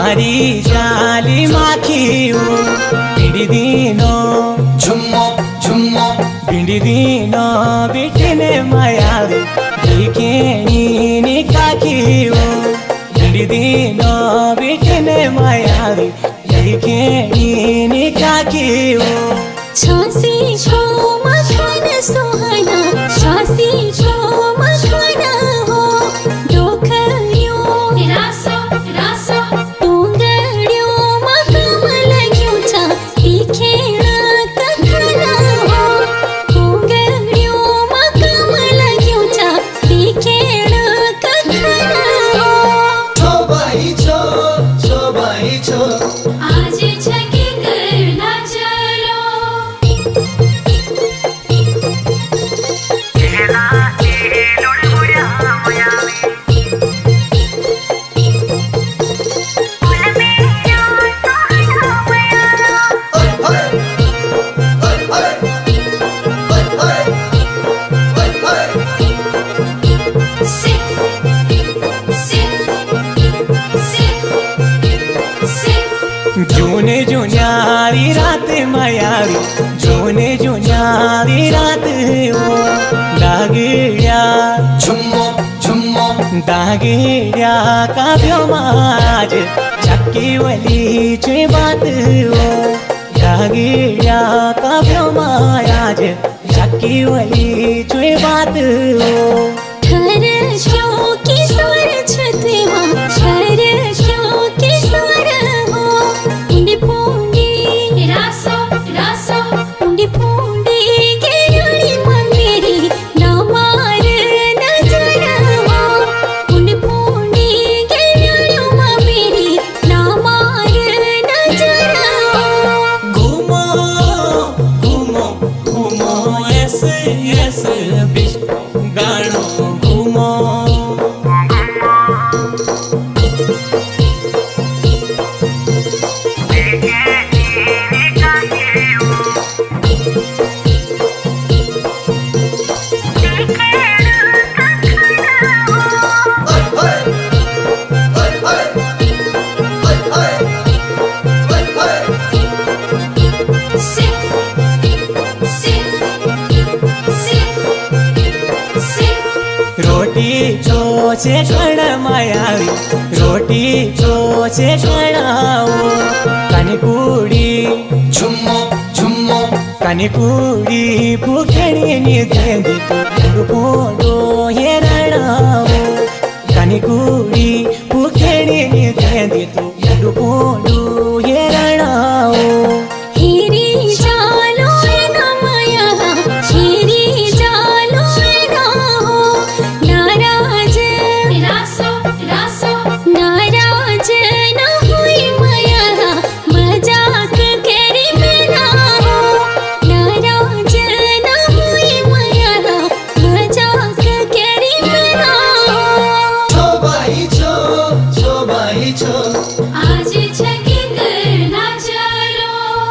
मारी जाली माखियो बिंडी दिनो झुम्मो झुम्मो बिंडी दिनो बिटिने मायावी दिखेनी काखियो बिंडी दिनो बिटिने मायावी दिखेनी काखियो छासी छो मखन सुहाना छासी छो मखन हो डोखरियो रासो रासो टोंगड़ियो मकम लग्यो छा दिखेना कखना हो टोंगड़ियो मकम लग्यो छा दिखेना कखना हो छो भाई छो आज छके करना चलो जूने जुन्यारी रात मायावी जूने जुन्यारी रात वो दागिड्या झुम्मो झुम्मो दागिड्या काव्यो माज चक्की वली चे बात वो दागिड्या काव्यो माज चक्की वली चे बात वो ठर शो की स्वर छते मां ठर शो की स्वर हो उंडी पूंडी रासो रासो उंडी पूंडी गेरड़ी मंगेरी ना मार नजर हो उंडी पूंडी गेरड़ी मंगेरी ना मार नजर हो घूमो घूमो घूमो ऐसे ऐसे बिश गानो घूमो रोटी चोचे खड़ मायावी रोटी चोचे खड़ाओ कनिकुड़ी झुम्मो झुम्मो कनिकुड़ी भूखड़ी नी देंदी तो पोडो ये रड़ाओ कनिकुड़ी भूखड़ी नी देंदी तो पोडो ये रड़ाओ हीरी जालो ना माया हीरी जालो ना हो नाराज रासो रासो नाराज ना हुई माया मजाक करी मेरा हो नाराज ना हुई माया मजाक करी मेरा हो छो भाई छो आज छके करना चलो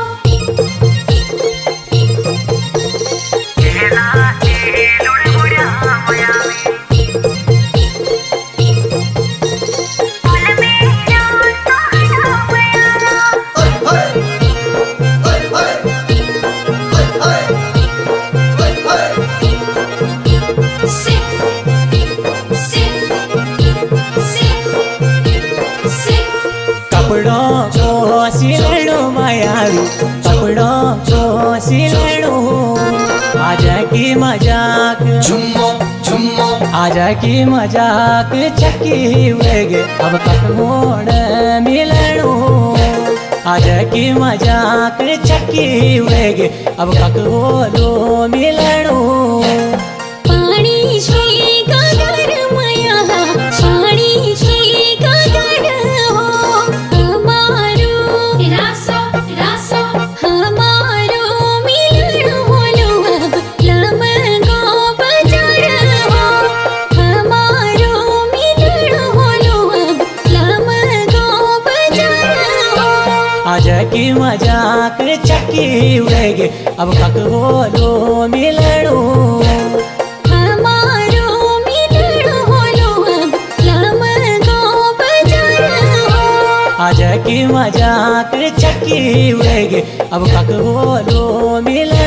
कपड़ों को सिलड़ो मायावी कपड़ों को सिलड़ो आजा की मजाक झुम्मो झुम्मो आजा की मजाक चक्की वेगे अब कटमोड़ मिलड़ो आजा की मजाक चक्की वेगे अब कटमोड़ो मिलड़ो पानी छे गागर माया पानी छे गागर हो हमारो रासो रासो हमारो मिलन होलो अब लमगो बाजार हो हमारो मिलन होलो अब लमगो बाजार हो आजा की मजाक चक्की वेगे अब कटमोड़ो मिलड़ो हमारो मिलन होलो अब लमगो बाजार हो आज की मजाक चक्की उड़ेगी अब कक बोलो मिलन